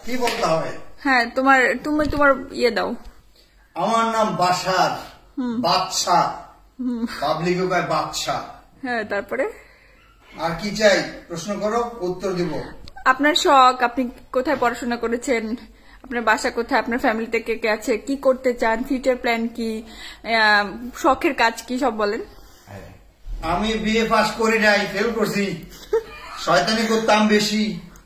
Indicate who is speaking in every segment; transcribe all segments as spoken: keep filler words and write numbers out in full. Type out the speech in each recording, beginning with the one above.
Speaker 1: কি বলতে হবে?
Speaker 2: হ্যাঁ, তোমার তুমি তোমার ইয়ে দাও।
Speaker 1: আমার নাম বাশার বাদশা, পাবলিক কয় বাদশা।
Speaker 2: হ্যাঁ, তারপরে
Speaker 1: আর কি চাই প্রশ্ন করো, উত্তর দিব।
Speaker 2: আপনার শখ, আপনি কোথায় পড়াশোনা করেছেন, আপনার বাসা কোথায়, আপনার ফ্যামিলিতে কে কে আছে, কি করতে চান, ফিউচার প্ল্যান কি, শখের কাজ কি, সব বলেন।
Speaker 1: আমি বিএ পাস করি নাই, ফেল করছি। শয়তানি করতাম বেশি,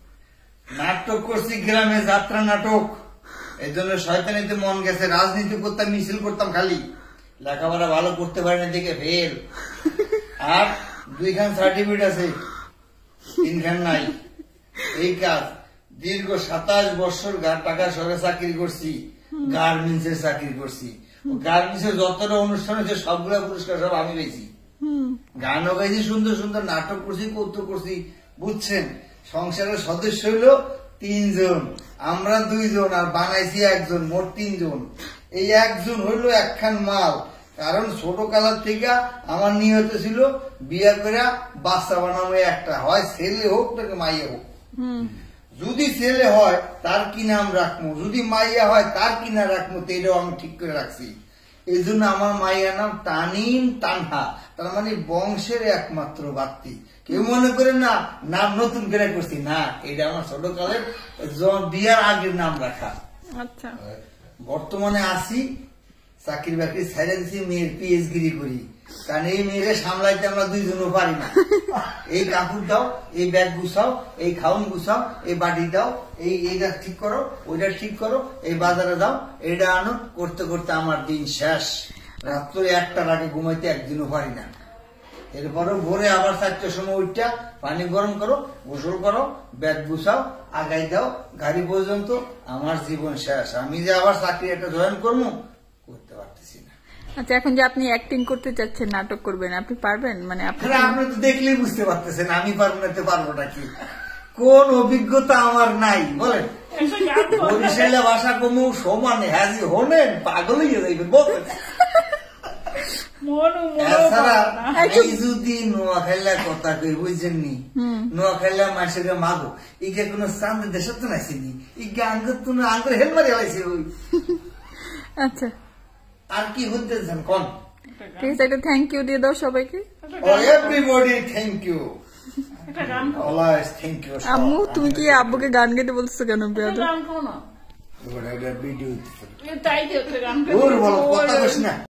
Speaker 1: নাটক করছি গ্রামে, যাত্রা নাটক। এই জন্য শয়তানিতে মন গেছে। রাজনীতি করতাম, মিছিল করতাম খালি। লেখাপড়া ভালো করতে পারি না দেখে ফেল। আর দুইখান সার্টিফিকেট আছে, তিনখান নাই। এই কাজ দীর্ঘ সাতাশ বছর টাকা সরে চাকরি করছি, গার্মেন্টসের চাকরি করছি। গার্মেন্টসের যতটা অনুষ্ঠান হচ্ছে সবগুলা পুরস্কার সব আমি পেয়েছি। গানও গাইছি, সুন্দর সুন্দর নাটক করছি, কৌতুক করছি। বুঝছেন, সংসারের সদস্য হইল তিনজন, আমরা দুইজন, আর বানাইছি একজন, মোট তিনজন। এই একজন হইল একখান মাল। কারণ ছোট কালার থেকে আমার নিয়ত ছিল বিয়ে করে বাচ্চা বানাবো একটা, হয় ছেলে হোক নাকি মাইয়া হোক। যদি ছেলে হয় তার কি নাম রাখবো, যদি মাইয়া হয় তার কি নাম রাখবো, এটাও আমি ঠিক করে রাখছি। এই জন্য আমার মাইয়ার নাম তানিম তানহা, তার মানে বংশের একমাত্র বাত্তি। কেউ মনে করেন না নাম নতুন করে করছি, না, এটা আমার ছোট কালের বিয়ার আগের নাম রাখা।
Speaker 2: আচ্ছা,
Speaker 1: বর্তমানে আসি চাকরি বাকরি ছেড়ে দিচ্ছি, মেয়ের পিএইচডি করি। কারণ এই মেয়েরে সামলাইতে আমরা দুইজনও পারি না। এই কাপড় দাও, এই ব্যাগ গুছাও, এই খাউন গুছাও, এই বাটি দাও, এই এইটা ঠিক করো, ওইটা ঠিক করো, এই বাজারে দাও, এইটা আনো, করতে করতে আমার দিন শেষ। রাত্রে একটার আগে ঘুমাইতে একদিনও পারি না। এরপরে ভোরে আবার চারটার সময় উঠটা পানি গরম করো, গোসল করো, ব্যাগ গুছাও, আগাই দাও, গাড়ি পর্যন্ত। আমার জীবন শেষ। আমি যে আবার চাকরি একটা জয়েন করবো, করতে পারতেছি না।
Speaker 2: আচ্ছা, এখন যে আপনি অ্যাক্টিং করতে চাচ্ছেন, নাটক করবেন, আপনি পারবেন? মানে আপনি
Speaker 1: তো দেখলেই বুঝতে পারতেছেন আমি পারবো না, পারবো নাকি? কোন অভিজ্ঞতা আমার নাই বলেন। বরিশালে ভাষা কমু সমানে হাজি হলেন, পাগল হয়ে যাইবেন বলেন। এছাড়া এই যদি নোয়াখাইলা কথা কই, বুঝছেন নি, নোয়াখাইলা মাসের মাগো ইকে কোন চান্দ দেশ তো নাইছিনি, ইকে আঙ্গুর তো আঙ্গুর হেল মারি হলাইছে। ওই
Speaker 2: আচ্ছা,
Speaker 1: আর কি হতে চান কোন?
Speaker 2: ঠিক আছে, একটা থ্যাংক ইউ দিয়ে দাও সবাইকে।
Speaker 1: Everybody thank you, always thank you.
Speaker 2: আম্মু, তুমি কি আব্বুকে গান গাইতে বলছো কেন?
Speaker 1: ভিডিও তাই কথা কইস না।